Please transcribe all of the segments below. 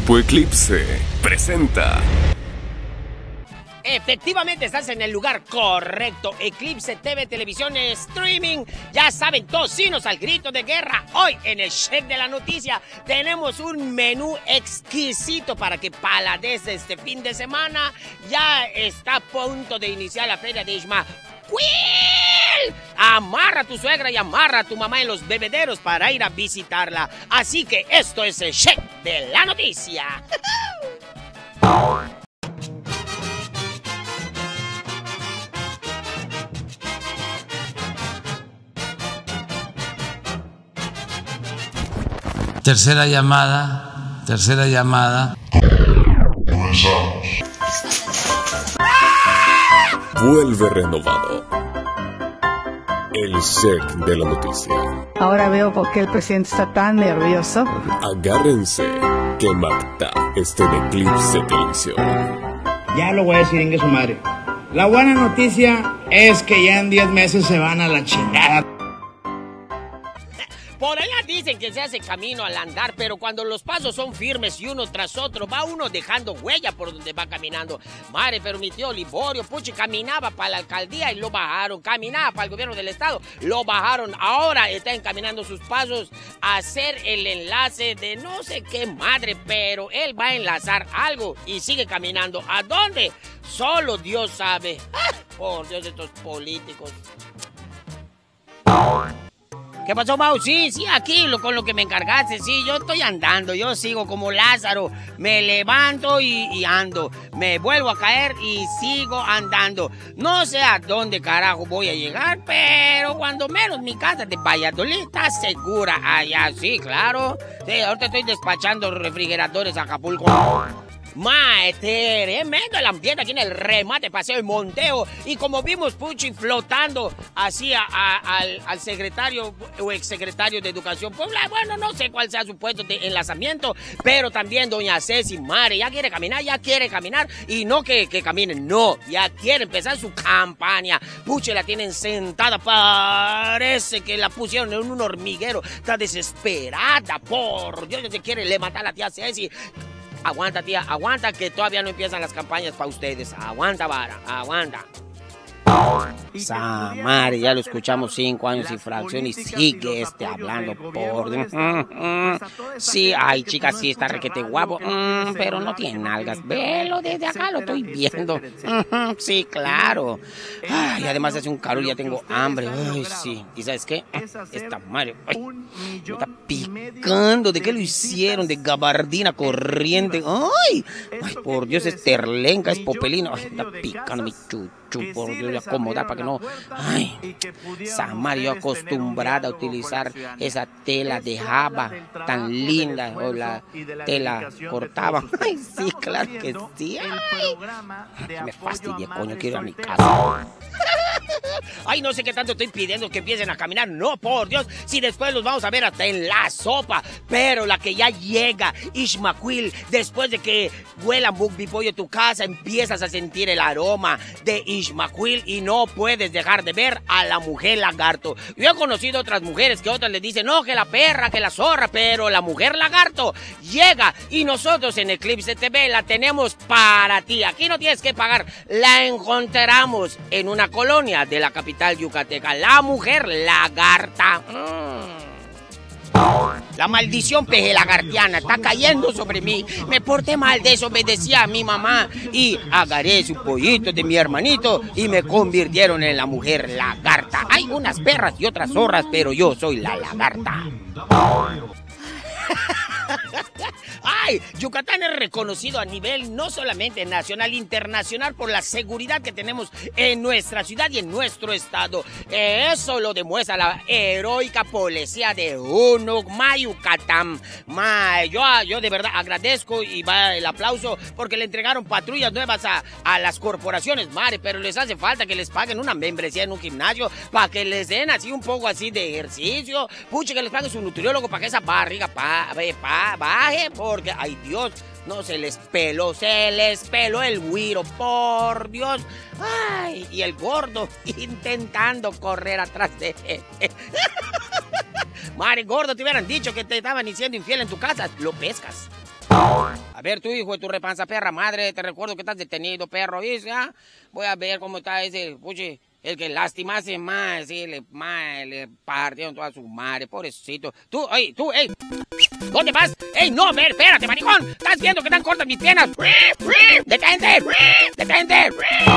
Grupo Eclipse presenta. Efectivamente estás en el lugar correcto. Eclipse TV, televisión, streaming. Ya saben, tocinos al grito de guerra. Hoy en el Check de la Noticia tenemos un menú exquisito para que paladees este fin de semana. Ya está a punto de iniciar la feria de Ismaquil. Amarra a tu suegra y amarra a tu mamá en los bebederos para ir a visitarla. Así que esto es el Check de la Noticia. Tercera llamada. Comenzamos. Vuelve renovado. El Check de la Noticia. Ahora veo por qué el presidente está tan nervioso. Agárrense que Magda está en Eclipse Televisión. Ya lo voy a decir, en su madre. La buena noticia es que ya en 10 meses se van a la chingada. Por allá dicen que se hace camino al andar, pero cuando los pasos son firmes y uno tras otro, va uno dejando huella por donde va caminando. Madre, pero mi tío Liborio, puchi, caminaba para la alcaldía y lo bajaron. Caminaba para el gobierno del estado, lo bajaron. Ahora está encaminando sus pasos a hacer el enlace de no sé qué madre, pero él va a enlazar algo y sigue caminando. ¿A dónde? Solo Dios sabe. ¡Ah! Por Dios, estos políticos. ¿Qué pasó, Mau? Sí, aquí con lo que me encargaste. Sí, yo estoy andando, yo sigo como Lázaro. Me levanto y ando. Me vuelvo a caer y sigo andando. No sé a dónde carajo voy a llegar, pero cuando menos mi casa de Valladolid está segura. Allá, sí, claro. Sí, ahorita estoy despachando refrigeradores a Acapulco. Mae, tremendo el ambiente aquí en el remate Paseo y Monteo. Y como vimos Puchi flotando así al secretario o exsecretario de Educación, pues bueno, no sé cuál sea su puesto de enlazamiento, pero también doña Ceci, madre, ya quiere caminar. Y no que camine, no, ya quiere empezar su campaña. Puchi la tienen sentada, parece que la pusieron en un hormiguero. Está desesperada, por Dios, se quiere levantar la tía Ceci. Aguanta, tía, aguanta, que todavía no empiezan las campañas para ustedes. Aguanta, vara, aguanta. Samari, ya lo escuchamos 5 años y fracción y sigue hablando por... Sí, ay, chica, sí está requete guapo, pero no tiene nalgas. Velo, desde acá lo estoy viendo. Sí, claro. Ay, además hace un calor, ya tengo hambre. Ay, sí. ¿Y sabes qué? Esta madre, ay, me está picando. ¿De qué lo hicieron? De gabardina corriente. Ay, por Dios, es terlenca, es popelina. Ay, me está picando mi chuchu, por Dios, acomodar para que no... Ay, Samari, yo acostumbrada a utilizar esa tela de java tan linda, o la tela cortaba. Ay, sí, claro que sí. Ay, me fastidia, coño, quiero ir a mi casa. Ay, no sé qué tanto estoy pidiendo que empiecen a caminar. No, por Dios, si después los vamos a ver hasta en la sopa. Pero la que ya llega, Ismaquil, después de que huela Mugby Pollo tu casa, empiezas a sentir el aroma de Ismaquil y no puedes dejar de ver a la mujer lagarto. Yo he conocido otras mujeres que otras les dicen, no, que la perra, que la zorra, pero la mujer lagarto llega y nosotros en Eclipse TV la tenemos para ti. Aquí no tienes que pagar. La encontramos en una colonia de la capital yucateca, la mujer lagarta. La maldición peje lagartiana está cayendo sobre mí. Me porté mal, desobedecí a mi mamá y agarré su pollito de mi hermanito y me convirtieron en la mujer lagarta. Hay unas perras y otras zorras, pero yo soy la lagarta. ¡Ay! Yucatán es reconocido a nivel no solamente nacional, internacional por la seguridad que tenemos en nuestra ciudad y en nuestro estado. Eso lo demuestra la heroica policía de Unucma, Yucatán. Yo de verdad agradezco y va el aplauso porque le entregaron patrullas nuevas a las corporaciones, madre, pero les hace falta que les paguen una membresía en un gimnasio para que les den así un poco así de ejercicio. Puche, que les paguen su nutriólogo para que esa barriga baje, porque, ay Dios, no, se les peló el güiro, por Dios. Ay, y el gordo intentando correr atrás de él. Madre, gordo, te hubieran dicho que te estaban diciendo infiel en tu casa, lo pescas. A ver, tú, hijo de tu repanza perra madre, te recuerdo que estás detenido, perro, ¿viste? ¿Ah? Voy a ver cómo está ese, puche, el que lastimase más, sí, le partieron toda su madre, pobrecito. Tú, ey, ¿dónde vas? ¡Ey, no, ver, espérate, maricón! ¿Estás viendo que están cortas mis piernas? ¡Detente! ¡Detente!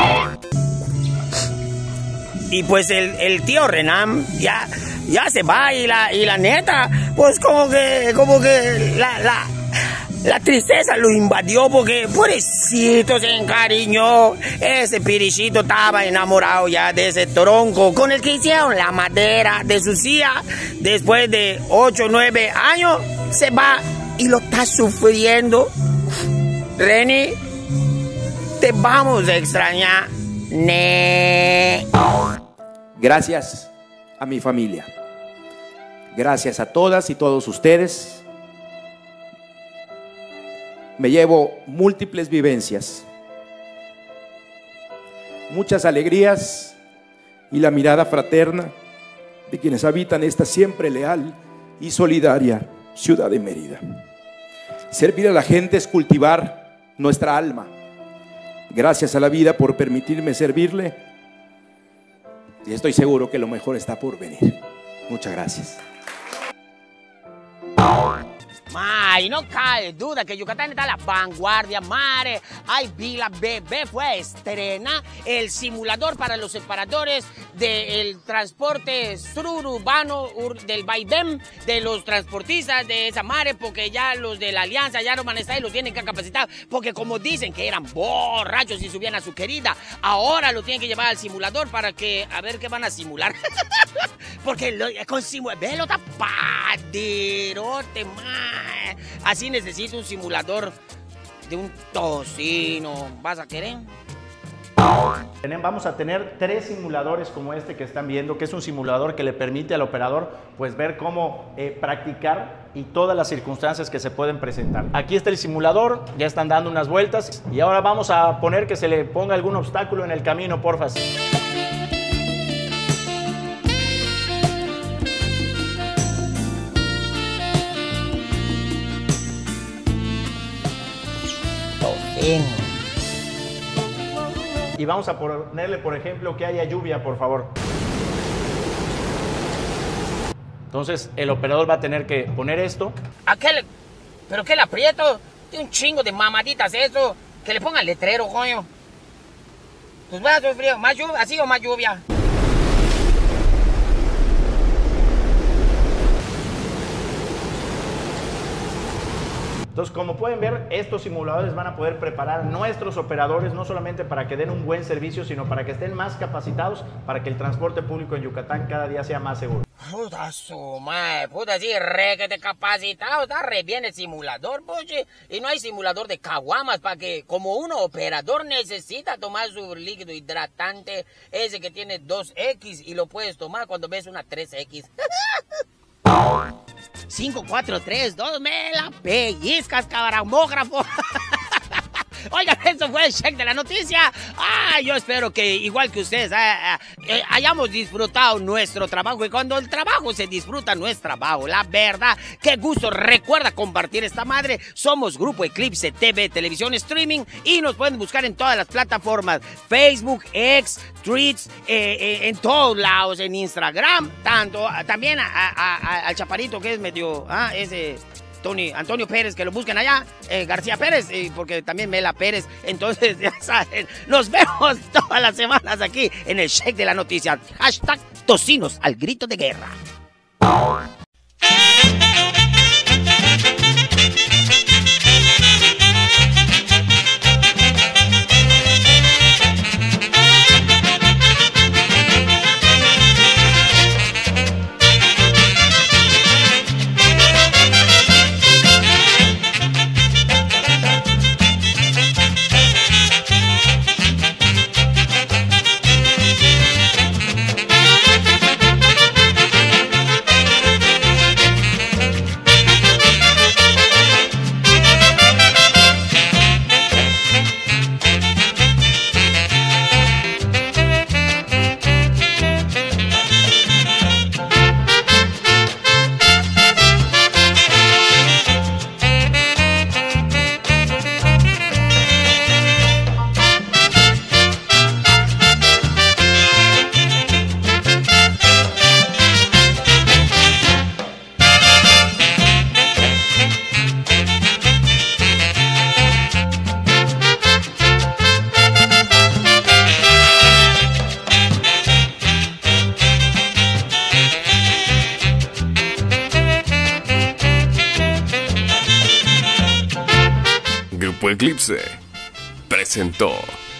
Y pues el tío Renam ya se va y la neta, pues como que la tristeza lo invadió porque pobrecito se encariñó. Ese pirichito estaba enamorado ya de ese tronco con el que hicieron la madera de su silla. Después de 8 o 9 años se va y lo está sufriendo. Reni, te vamos a extrañar. Gracias a mi familia. Gracias a todas y todos ustedes. Me llevo múltiples vivencias, muchas alegrías y la mirada fraterna de quienes habitan esta siempre leal y solidaria ciudad de Mérida. Servir a la gente es cultivar nuestra alma. Gracias a la vida por permitirme servirle y estoy seguro que lo mejor está por venir. Muchas gracias. Ay, no cabe duda que Yucatán está a la vanguardia, madre. Ay, Vila Bebé fue a estrenar el simulador para los separadores del transporte suburbano del vaivén de los transportistas de esa madre, porque ya los de la Alianza ya no van a estar y los tienen que capacitar, porque como dicen que eran borrachos y subían a su querida, ahora lo tienen que llevar al simulador para que, a ver qué van a simular. Porque con velo tapaderote, man. Así necesito un simulador de un tocino. ¿Vas a querer? Vamos a tener 3 simuladores como este que están viendo, que es un simulador que le permite al operador pues ver cómo practicar y todas las circunstancias que se pueden presentar. Aquí está el simulador, ya están dando unas vueltas y ahora vamos a poner que se le ponga algún obstáculo en el camino, porfa. Y vamos a ponerle, por ejemplo, que haya lluvia, por favor. Entonces, el operador va a tener que poner esto. ¿Pero qué le aprieto? Tiene un chingo de mamaditas eso. Que le pongan letrero, coño. Tus brazos fríos, ¿más lluvia? ¿Así o más lluvia? Entonces, como pueden ver, estos simuladores van a poder preparar a nuestros operadores no solamente para que den un buen servicio, sino para que estén más capacitados para que el transporte público en Yucatán cada día sea más seguro. Puta su madre, puta, sí, re que te capacitado, está re bien el simulador, poche. Y no hay simulador de caguamas para que, como uno operador necesita tomar su líquido hidratante, ese que tiene 2X y lo puedes tomar cuando ves una 3X. 5, 4, 3, 2, me la pellizcas, cabramógrafo. Oigan, eso fue el check de la noticia. Yo espero que, igual que ustedes, hayamos disfrutado nuestro trabajo. Y cuando el trabajo se disfruta, no es trabajo. La verdad, qué gusto. Recuerda compartir esta madre. Somos Grupo Eclipse TV, televisión streaming. Y nos pueden buscar en todas las plataformas. Facebook, X, Tweets, en todos lados. En Instagram. También al chaparito que es medio... ese... Antonio Pérez, que lo busquen allá, García Pérez, porque también Mela Pérez. Entonces, ya saben, nos vemos todas las semanas aquí en el Check de la Noticia. Hashtag tocinos al grito de guerra. Eclipse presentó.